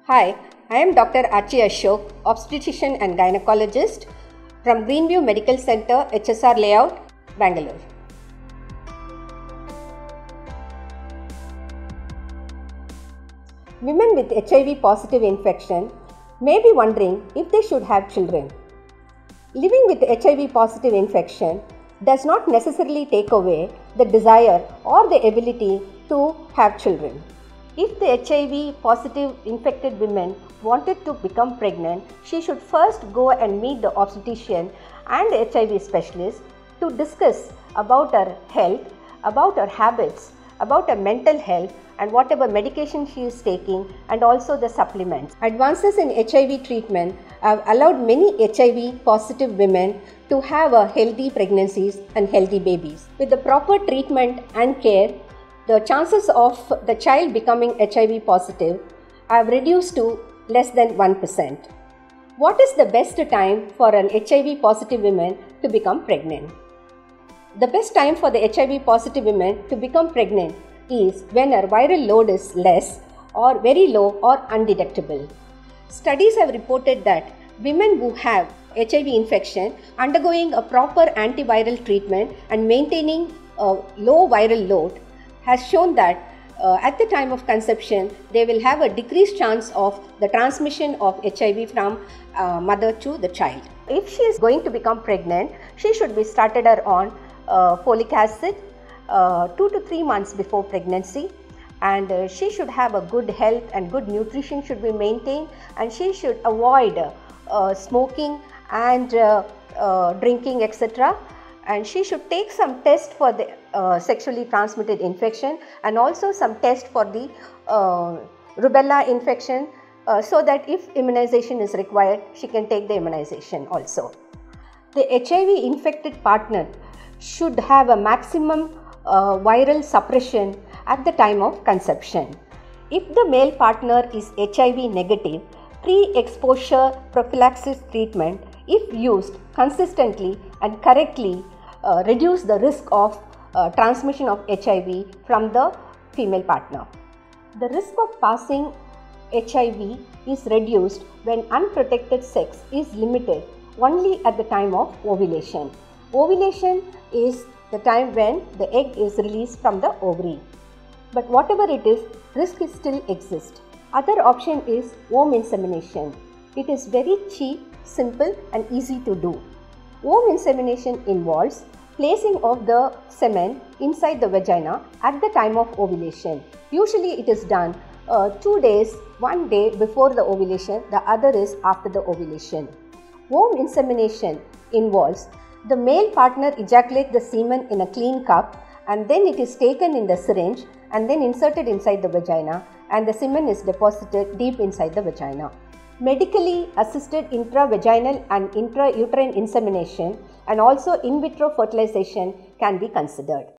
Hi, I am Dr. Achi Ashok, obstetrician and gynecologist from Greenview Medical Center, HSR Layout, Bangalore. Women with HIV positive infection may be wondering if they should have children. Living with HIV positive infection does not necessarily take away the desire or the ability to have children. If the HIV positive infected woman wanted to become pregnant, she should first go and meet the obstetrician and the HIV specialist to discuss about her health, about her habits, about her mental health and whatever medication she is taking, and also the supplements. Advances in HIV treatment have allowed many HIV positive women to have healthy pregnancies and healthy babies. With the proper treatment and care, the chances of the child becoming HIV positive have reduced to less than 1%. What is the best time for an HIV positive woman to become pregnant? The best time for the HIV positive woman to become pregnant is when her viral load is less or very low or undetectable. Studies have reported that women who have HIV infection undergoing a proper antiviral treatment and maintaining a low viral load has shown that at the time of conception, they will have a decreased chance of the transmission of HIV from mother to the child. If she is going to become pregnant, she should be started her on folic acid 2 to 3 months before pregnancy, and she should have a good health and good nutrition should be maintained, and she should avoid smoking and drinking, etc. And she should take some test for the sexually transmitted infection and also some test for the rubella infection so that if immunization is required, she can take the immunization also. The HIV infected partner should have a maximum viral suppression at the time of conception. If the male partner is HIV negative, pre-exposure prophylaxis treatment, if used consistently and correctly, reduce the risk of transmission of HIV from the female partner. The risk of passing HIV is reduced when unprotected sex is limited only at the time of ovulation. Ovulation is the time when the egg is released from the ovary. But whatever it is, risk is still exists. Other option is home insemination. It is very cheap, simple and easy to do. Home insemination involves placing of the semen inside the vagina at the time of ovulation. Usually it is done 2 days, 1 day before the ovulation, the other is after the ovulation. Home insemination involves the male partner ejaculates the semen in a clean cup, and then it is taken in the syringe and then inserted inside the vagina, and the semen is deposited deep inside the vagina. Medically assisted intravaginal and intrauterine insemination and also in vitro fertilization can be considered.